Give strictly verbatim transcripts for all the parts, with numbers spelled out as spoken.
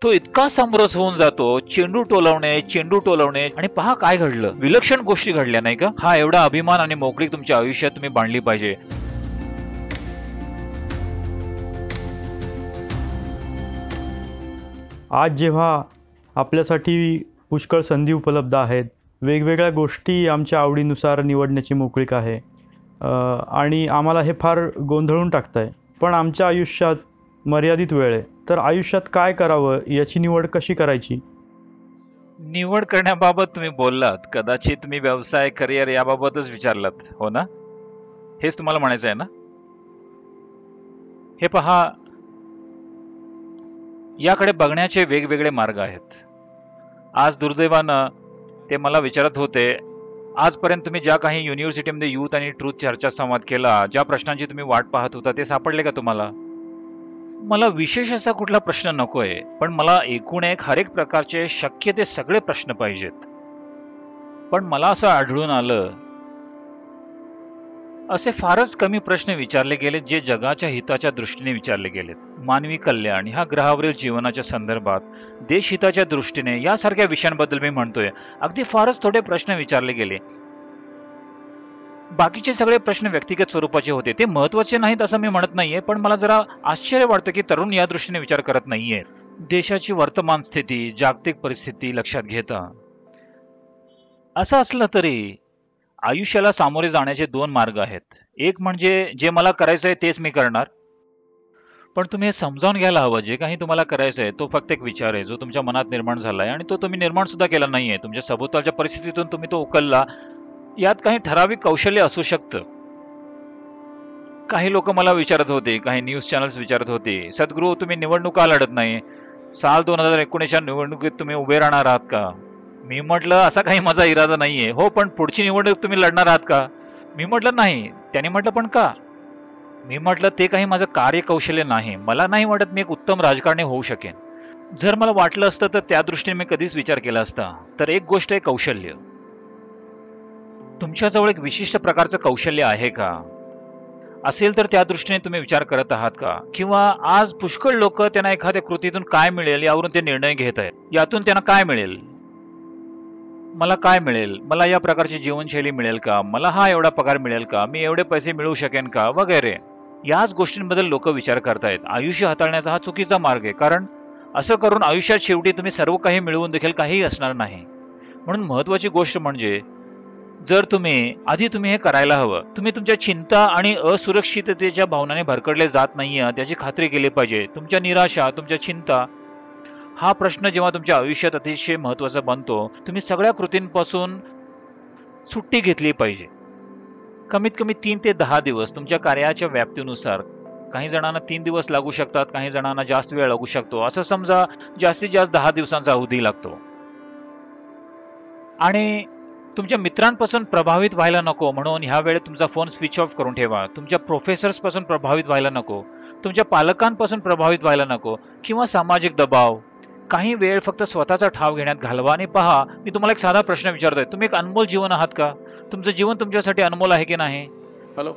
तो इतका समरस होऊन जातो, चेंडू टोलवणे चेंडू टोलवणे आणि पहा काय घडलं, विलक्षण गोष्टी घडल्या नाही का? हा एवढा अभिमान आणि मोकळीक तुमच्या आयुष्यात तुम्ही बांधली पाहिजे. आज जेव्हा आपल्यासाठी पुष्कळ संधी उपलब्ध आहेत, वेगवेगळ्या गोष्टी आमच्या आवडीनुसार निवडण्याची मोकळीक आहे आणि आम्हाला हे फार गोंधळून टाकतं आहे, पण आमच्या आयुष्यात मर्यादित वेळ आहे, तर आयुष्यात काय करावं याची निवड कशी करायची? निवड करण्याबाबत तुम्ही बोललात, कदाचित तुम्ही व्यवसाय करिअर याबाबतच विचारलात, हो ना? हेच तुम्हाला म्हणायचं आहे ना? हे पहा, याकडे बघण्याचे वेगवेगळे मार्ग आहेत. आज दुर्दैवानं ते मला विचारत होते, आजपर्यंत तुम्ही ज्या काही युनिव्हर्सिटीमध्ये यूथ आणि ट्रूथ चर्चा संवाद केला, ज्या प्रश्नांची तुम्ही वाट पाहत होता ते सापडले का तुम्हाला? मला विशेष असा कुठला प्रश्न नकोय, पण मला एकूण एक हर एक प्रकारचे शक्य ते सगळे प्रश्न पाहिजेत. पण मला असं आढळून आलं, असे फारच कमी प्रश्न विचारले गेलेत जे जगाच्या हिताच्या दृष्टीने विचारले गेलेत. मानवी कल्याण, ह्या ग्रहावरील जीवनाच्या संदर्भात, देशहिताच्या दृष्टीने यासारख्या विषयांबद्दल मी म्हणतोय, अगदी फारच थोडे प्रश्न विचारले गेले. बाकीचे सगळे प्रश्न व्यक्तिगत स्वरूपाचे होते, ते महत्वाचे नाहीत असं मी म्हणत नाहीये, पण मला जरा आश्चर्य वाटतं की तरुण या दृष्टीने विचार करत नाहीये. देशाची वर्तमान स्थिती, जागतिक परिस्थिती लक्षात घेता. असं असलं तरी आयुष्याला सामोरे जाण्याचे दोन मार्ग आहेत. एक म्हणजे जे मला करायचंय तेच मी करणार. पण तुम्ही हे समजावून घ्यायला हवं, जे काही तुम्हाला करायचंय तो फक्त एक विचार आहे जो तुमच्या मनात निर्माण झालाय आणि तो तुम्ही निर्माण सुद्धा केला नाहीये. तुमच्या सभोवतालच्या परिस्थितीतून तुम्ही तो उकलला. यात काही ठराविक कौशल्य असू शकतं. काही लोक मला विचारत होते, काही न्यूज चॅनल्स विचारत होते, सद्गुरू तुम्ही निवडणुका लढत नाही, साल दोन हजार एकोणीसच्या निवडणुकीत तुम्ही उभे राहणार आहात का? मी म्हटलं असा काही माझा इरादा नाहीये. हो, पण पुढची निवडणूक तुम्ही लढणार आहात का? मी म्हटलं नाही. त्याने म्हटलं पण का? मी म्हटलं ते काही माझं कार्यकौशल्य नाही. मला नाही वाटत मी एक उत्तम राजकारणी होऊ शकेन. जर मला वाटलं असतं तर त्या दृष्टीने मी कधीच विचार केला असता. तर एक गोष्ट आहे कौशल्य. तुमच्याजवळ एक विशिष्ट प्रकारचं कौशल्य आहे का? असेल तर त्या दृष्टीने तुम्ही विचार करत आहात का? किंवा आज पुष्कळ लोक त्यांना एखाद्या कृतीतून काय मिळेल यावरून ते निर्णय घेत आहेत. यातून त्यांना काय मिळेल? मला काय मिळेल? मला या प्रकारची जीवनशैली मिळेल का? मला हा एवढा पगार मिळेल का? मी एवढे पैसे मिळवू शकेन का? वगैरे याच गोष्टींबद्दल लोक विचार करतायत. आयुष्य हाताळण्याचा हा चुकीचा मार्ग आहे, कारण असं करून आयुष्यात शेवटी तुम्ही सर्व काही मिळवून देखील काहीही असणार नाही. म्हणून महत्वाची गोष्ट म्हणजे जर तुम्ही आधी तुम्ही हे करायला हवं, तुम्ही तुमच्या चिंता आणि असुरक्षिततेच्या भावनाने भरकडले जात नाहीये त्याची खात्री केली पाहिजे. तुमच्या निराशा, तुमच्या चिंता हा प्रश्न जेव्हा तुमच्या आयुष्यात अतिशय महत्वाचा बनतो, तुम्ही सगळ्या कृतींपासून सुट्टी घेतली पाहिजे. कमीत कमी तीन ते दहा दिवस तुमच्या कार्याच्या व्याप्तीनुसार. काही जणांना तीन दिवस लागू शकतात, काही जणांना जास्त वेळ लागू शकतो. असं समजा जास्तीत जास्त दहा दिवसांचा अवधी लागतो. आणि तुमच्या मित्रांपासून प्रभावित व्हायला नको म्हणून ह्या वेळेत तुमचा फोन स्विच ऑफ करून ठेवा. तुमच्या प्रोफेसर्स पासून प्रभावित व्हायला नको, तुमच्या पालकांपासून प्रभावित व्हायला नको, किंवा सामाजिक दबाव. काही वेळ फक्त स्वतःचा ठाव घेण्यात घालवा. आणि पहा, मी तुम्हाला एक साधा प्रश्न विचारतोय, तुम्ही एक अनमोल जीवन आहात का? तुमचं जीवन तुमच्यासाठी अनमोल आहे की नाही? हॅलो.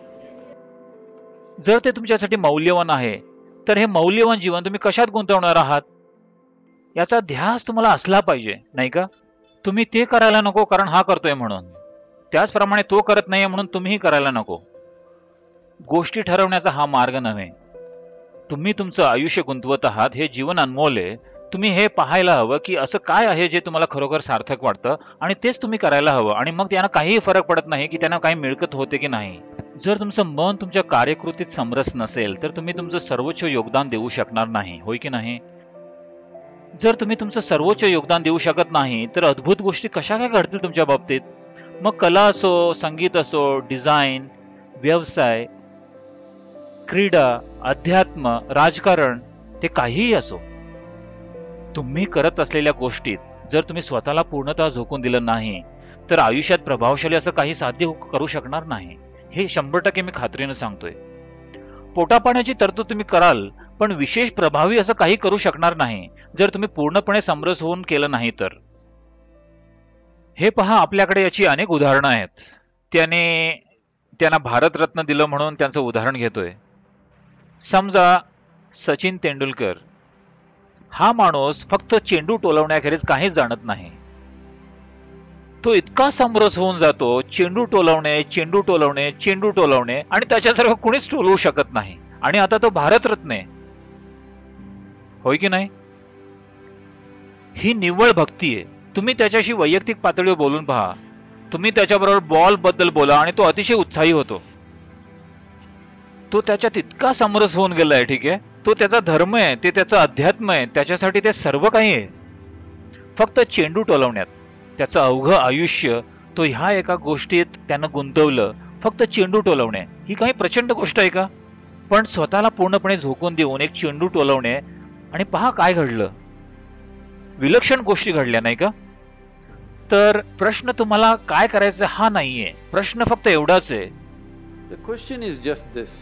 जर ते तुमच्यासाठी मौल्यवान आहे तर हे मौल्यवान जीवन तुम्ही कशात गुंतवणार आहात याचा ध्यास तुम्हाला असला पाहिजे, नाही का? तुम्ही ते करायला नको कारण हा करतोय म्हणून, त्याचप्रमाणे तो करत नाहीये म्हणून तुम्हीही करायला नको. गोष्टी ठरवण्याचा हा मार्ग नव्हे. तुम्ही तुमचं आयुष्य गुंतवत आहात, हे जीवन अनमोल आहे. तुम्ही हे पाहायला हवं की असं काय आहे जे तुम्हाला खरोखर सार्थक वाटतं आणि तेच तुम्ही करायला हवं. आणि मग त्यांना काहीही फरक पडत नाही की त्यांना काही मिळकत होते की नाही. जर तुमचं मन तुमच्या कार्यकृतीत समरस नसेल तर तुम्ही तुमचं सर्वोच्च योगदान देऊ शकणार नाही, होय की नाही? जर तुम्ही तुमचं सर्वोच्च योगदान देऊ शकत नाही तर अद्भुत गोष्टी कशा काय घडतील तुमच्या बाबतीत? मग कला असो, संगीत असो, डिझाईन, व्यवसाय, क्रीडा, अध्यात्म, राजकारण, ते काहीही असो. तुम्ही करत असलेल्या गोष्टीत जर तुम्ही स्वतःला पूर्णतः झोकून दिलं नाही तर आयुष्यात प्रभावशाली असं काही साध्य करू शकणार नाही. हे शंभर टक्के मी खात्रीने सांगतोय. पोटापाण्याची तरतूद तुम्ही कराल पण विशेष प्रभावी असं काही करू शकणार नाही जर तुम्ही पूर्णपणे समरस होऊन केलं नाही तर. हे पहा, आपल्याकडे याची अनेक उदाहरणं आहेत. त्याने त्यांना भारतरत्न दिलं म्हणून त्यांचं उदाहरण घेतोय. समजा सचिन तेंडुलकर हा माणूस फक्त चेंडू टोलवण्याखेरीज काहीच जाणत नाही. तो इतका समरस होऊन जातो, चेंडू टोलवणे चेंडू टोलवणे चेंडू टोलवणे, आणि त्याच्यासारखं कुणीच टोलवू शकत नाही. आणि आता तो भारतरत्न आहे, होय की नाही? ही निव्वळ भक्ती आहे. तुम्ही त्याच्याशी वैयक्तिक पातळीवर बोलून पहा, तुम्ही त्याच्याबरोबर बॉल बद्दल बोला आणि तो अतिशय उत्साही होतो. तो त्याच्यात इतका समरस होऊन गेलाय. ठीक आहे, तो त्याचा धर्म आहे, ते त्याचं अध्यात्म आहे, त्याच्यासाठी ते सर्व काही आहे. फक्त चेंडू टोलवण्यात त्याचं अवघं आयुष्य तो ह्या एका गोष्टीत त्यानं गुंतवलं, फक्त चेंडू टोलवणे. ही काही प्रचंड गोष्ट आहे का? पण स्वतःला पूर्णपणे झोकून देऊन एक चेंडू टोलवणे, आणि पहा काय घडलं. विलक्षण गोष्टी घडल्या, नाही का? तर प्रश्न तुम्हाला काय करायचं हा नाहीये, प्रश्न फक्त एवढाच आहे. The question is just this.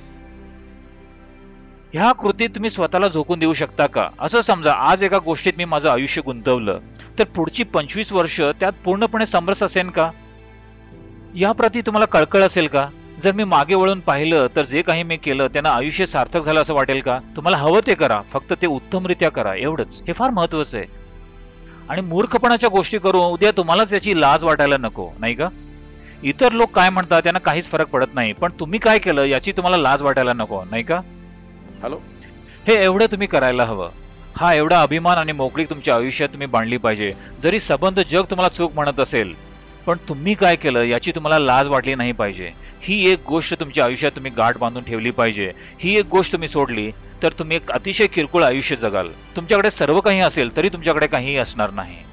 ह्या कृतीत तुम्ही स्वतःला झोकून देऊ शकता का? असं समजा आज एका गोष्टीत मी माझं आयुष्य गुंतवलं, तर पुढची पंचवीस वर्ष त्यात पूर्णपणे समरस असेल का? याप्रती तुम्हाला कळकळ असेल का? जर मी मागे वळून पाहिलं तर जे काही मी केलं त्यानं आयुष्य सार्थक झालं असं वाटेल का? तुम्हाला हवं ते करा, फक्त ते उत्तमरित्या करा, एवढंच. हे फार महत्वाचं आहे. आणि मूर्खपणाच्या गोष्टी करून उद्या तुम्हालाच याची लाज वाटायला नको, नाही का? इतर लोक काय म्हणतात त्यांना काहीच फरक पडत नाही, पण तुम्ही काय केलं याची तुम्हाला लाज वाटायला नको, नाही का? हॅलो, हे एवढं तुम्ही करायला हवं. हा एवढा अभिमान आणि मोकळीक तुमच्या आयुष्यात तुम्ही बांधली पाहिजे. जरी संबंध जग तुम्हाला चूक म्हणत असेल, पण तुम्ही काय केलं याची तुम्हाला लाज वाटली नाही पाहिजे. ही एक गोष्ट तुमच्या आयुष्यात तुम्ही गाठ बांधून ठेवली पाहिजे. ही एक गोष्ट तुम्ही सोडली तर तुम्ही एक अतिशय किरकोळ आयुष्य जगाल. तुमच्याकडे सर्व काही असेल तरी तुमच्याकडे काहीही असणार नाही.